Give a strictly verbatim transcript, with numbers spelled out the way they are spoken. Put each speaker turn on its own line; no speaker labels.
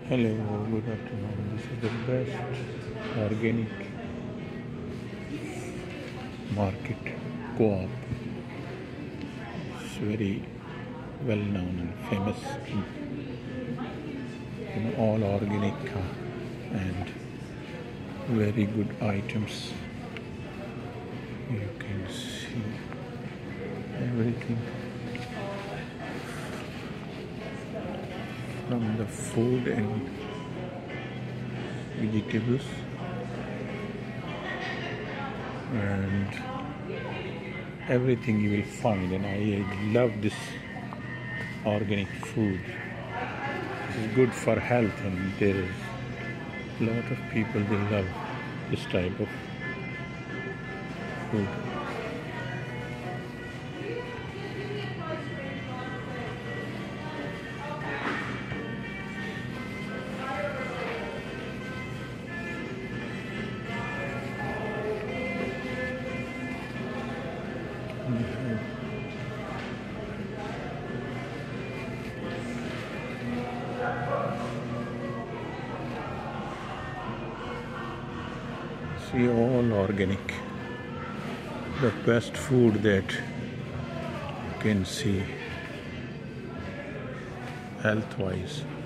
Hello, good afternoon. This is the best organic market co-op. It's very well known and famous. You know, all organic uh, and very good items. You can see everything from the food and vegetables and everything you will find, and I love this organic food. It is good for health, and there is a lot of people they love this type of food. See, all organic, the best food that you can see health wise.